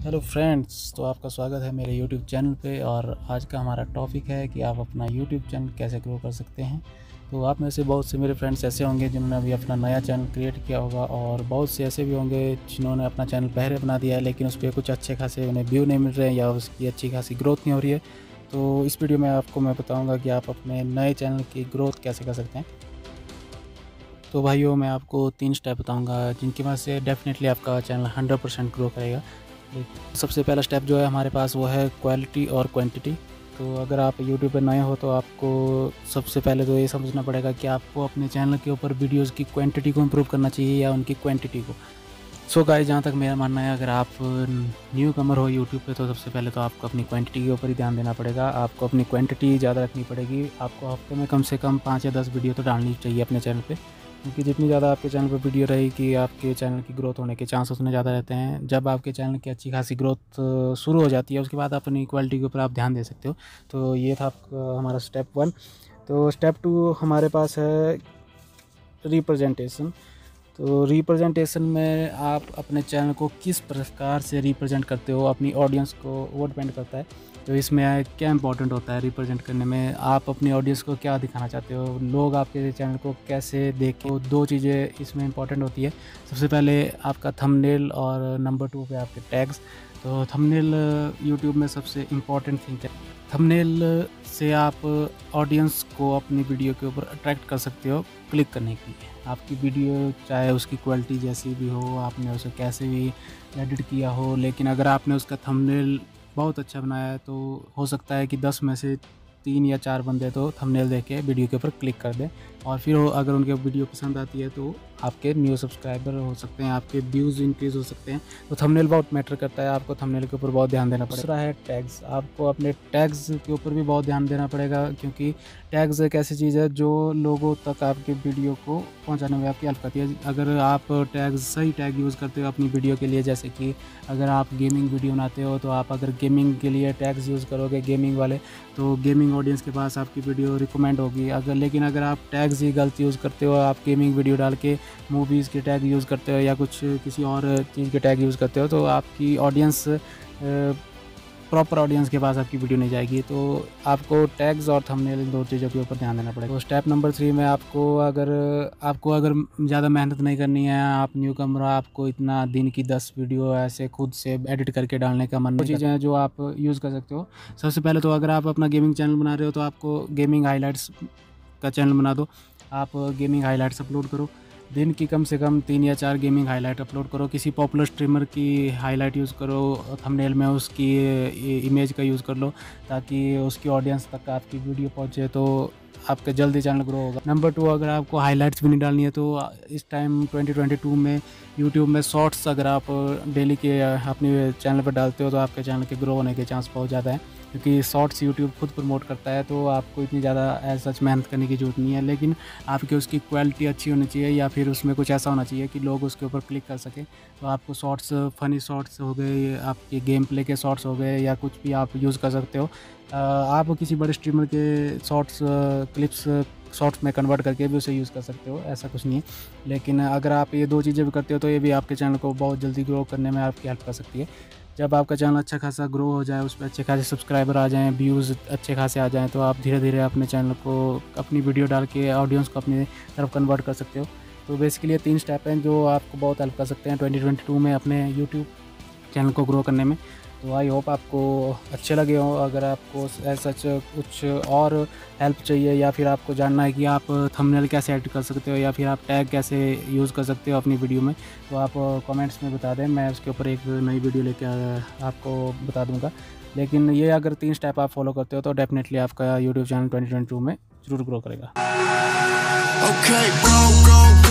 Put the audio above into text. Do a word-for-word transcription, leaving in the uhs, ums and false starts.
Hello friends, तो आपका स्वागत है मेरे यूट्यूब चैनल पे। और आज का हमारा टॉपिक है कि आप अपना यूट्यूब चैनल कैसे ग्रो कर सकते हैं। तो आप में से बहुत से मेरे फ्रेंड्स ऐसे होंगे जिन्होंने अभी अपना नया चैनल क्रिएट किया होगा, और बहुत से ऐसे भी होंगे जिन्होंने अपना चैनल पहले बना दिया है लेकिन उस पर कुछ अच्छे खासे उन्हें व्यू नहीं मिल रहे हैं या उसकी अच्छी खासी ग्रोथ नहीं हो रही है। तो इस वीडियो में आपको मैं बताऊँगा कि आप अपने नए चैनल की ग्रोथ कैसे कर सकते हैं। तो भाइयों, मैं आपको तीन स्टेप बताऊंगा जिनकी वजह से डेफिनेटली आपका चैनल हंड्रेड परसेंट ग्रो करेगा। सबसे पहला स्टेप जो है हमारे पास वो है क्वालिटी और क्वांटिटी। तो अगर आप यूट्यूब पर नए हो तो आपको सबसे पहले तो ये समझना पड़ेगा कि आपको अपने चैनल के ऊपर वीडियोस की क्वांटिटी को इम्प्रूव करना चाहिए या उनकी क्वांटिटी को। सो गाइस, जहाँ तक मेरा मानना है, अगर आप न्यू कमर हो यूट्यूब पे तो सबसे पहले तो आपको अपनी क्वांटिटी के ऊपर ही ध्यान देना पड़ेगा। आपको अपनी क्वांटिटी ज़्यादा रखनी पड़ेगी। आपको हफ्ते में कम से कम पाँच या दस वीडियो तो डालनी चाहिए अपने चैनल पे, क्योंकि जितनी ज़्यादा आपके चैनल पर वीडियो रहेगी आपके चैनल की ग्रोथ होने के चांस उतने ज़्यादा रहते हैं। जब आपके चैनल की अच्छी खासी ग्रोथ शुरू हो जाती है उसके बाद अपनी क्वालिटी के ऊपर आप ध्यान दे सकते हो। तो ये था आपका हमारा स्टेप वन। तो स्टेप टू हमारे पास है रिप्रेजेंटेशन। तो रिप्रेजेंटेशन में आप अपने चैनल को किस प्रकार से रिप्रेजेंट करते हो अपनी ऑडियंस को, वो डिपेंड करता है। तो इसमें क्या इंपॉर्टेंट होता है रिप्रेजेंट करने में, आप अपनी ऑडियंस को क्या दिखाना चाहते हो, लोग आपके चैनल को कैसे देखें। तो दो चीज़ें इसमें इंपॉर्टेंट होती है। सबसे पहले आपका थंबनेल और नंबर टू पे आपके टैग्स। तो थंबनेल यूट्यूब में सबसे इम्पॉर्टेंट थिंग है। थंबनेल से आप ऑडियंस को अपनी वीडियो के ऊपर अट्रैक्ट कर सकते हो क्लिक करने के लिए। आपकी वीडियो चाहे उसकी क्वालिटी जैसी भी हो, आपने उसे कैसे भी एडिट किया हो, लेकिन अगर आपने उसका थंबनेल बहुत अच्छा बनाया है तो हो सकता है कि दस में से तीन या चार बंदे तो थंबनेल देख के वीडियो के ऊपर क्लिक कर दें, और फिर अगर उनके वीडियो पसंद आती है तो आपके न्यू सब्सक्राइबर हो सकते हैं, आपके व्यूज़ इंक्रीज़ हो सकते हैं। तो थंबनेल बहुत मैटर करता है, आपको थंबनेल के ऊपर बहुत ध्यान देना पड़ेगा। दूसरा है टैग्स। आपको अपने टैग्स के ऊपर भी बहुत ध्यान देना पड़ेगा, क्योंकि टैग्स एक ऐसी चीज़ है जो लोगों तक आपके वीडियो को पहुंचाने में आपकी हेल्प करती है। अगर आप टैग्स सही टैग यूज़ करते हो अपनी वीडियो के लिए, जैसे कि अगर आप गेमिंग वीडियो बनाते हो तो आप अगर गेमिंग के लिए टैग्स यूज़ करोगे गेमिंग वाले, तो गेमिंग ऑडियंस के पास आपकी वीडियो रिकमेंड होगी। अगर लेकिन अगर आप टैग्स ही गलत यूज़ करते हो, आप गेमिंग वीडियो डाल के मूवीज़ के टैग यूज़ करते हो या कुछ किसी और चीज़ के टैग यूज़ करते हो, तो आपकी ऑडियंस प्रॉपर ऑडियंस के पास आपकी वीडियो नहीं जाएगी। तो आपको टैग्स और थंबनेल इन दो चीज़ों के ऊपर ध्यान देना पड़ेगा। तो स्टेप नंबर थ्री में आपको अगर आपको अगर ज़्यादा मेहनत नहीं करनी है, आप न्यू कमर, आपको इतना दिन की दस वीडियो ऐसे खुद से एडिट करके डालने का मन नहीं, चीज़ें हैं जो आप यूज़ कर सकते हो। सबसे पहले तो अगर आप अपना गेमिंग चैनल बना रहे हो तो आपको गेमिंग हाईलाइट्स का चैनल बना दो। आप गेमिंग हाईलाइट्स अपलोड करो, दिन की कम से कम तीन या चार गेमिंग हाईलाइट अपलोड करो। किसी पॉपुलर स्ट्रीमर की हाईलाइट यूज़ करो, थंबनेल में उसकी इमेज का यूज़ कर लो ताकि उसकी ऑडियंस तक आपकी वीडियो पहुंचे, तो आपका जल्दी चैनल ग्रो होगा। नंबर टू, अगर आपको हाईलाइट्स भी नहीं डालनी है तो इस टाइम ट्वेंटी ट्वेंटी टू में यूट्यूब में शॉर्ट्स अगर आप डेली के अपने चैनल पर डालते हो तो आपके चैनल के ग्रो होने के चांस बहुत ज़्यादा है, क्योंकि शॉर्ट्स यूट्यूब खुद प्रमोट करता है। तो आपको इतनी ज़्यादा एज सच मेहनत करने की ज़रूरत नहीं है, लेकिन आपकी उसकी क्वालिटी अच्छी होनी चाहिए या फिर उसमें कुछ ऐसा होना चाहिए कि लोग उसके ऊपर क्लिक कर सकें। तो आपको शॉर्ट्स, फ़नी शॉर्ट्स हो गए, आपके गेम प्ले के शॉर्ट्स हो गए, या कुछ भी आप यूज़ कर सकते हो। आप किसी बड़े स्ट्रीमर के शॉर्ट्स क्लिप्स शॉर्ट्स में कन्वर्ट करके भी उसे यूज़ कर सकते हो, ऐसा कुछ नहीं है। लेकिन अगर आप ये दो चीज़ें भी करते हो तो ये भी आपके चैनल को बहुत जल्दी ग्रो करने में आपकी हेल्प कर सकती है। जब आपका चैनल अच्छा खासा ग्रो हो जाए, उस पर अच्छे खासे सब्सक्राइबर आ जाएँ, व्यूज़ अच्छे खासे आ जाएँ, तो आप धीरे धीरे अपने चैनल को अपनी वीडियो डाल के ऑडियंस को अपनी तरफ कन्वर्ट कर सकते हो। तो बेसिकली ये तीन स्टेप हैं जो आपको बहुत हेल्प कर सकते हैं ट्वेंटी ट्वेंटी टू में अपने यूट्यूब चैनल को ग्रो करने में। तो आई होप आपको अच्छे लगे हो। अगर आपको ऐसा कुछ और हेल्प चाहिए या फिर आपको जानना है कि आप थंबनेल कैसे एडिट कर सकते हो या फिर आप टैग कैसे यूज़ कर सकते हो अपनी वीडियो में, तो आप कमेंट्स में बता दें, मैं उसके ऊपर एक नई वीडियो लेके आपको बता दूंगा। लेकिन ये अगर तीन स्टेप आप फॉलो करते हो तो डेफिनेटली आपका YouTube channel twenty twenty two में ज़रूर ग्रो करेगा। Okay, bro, bro.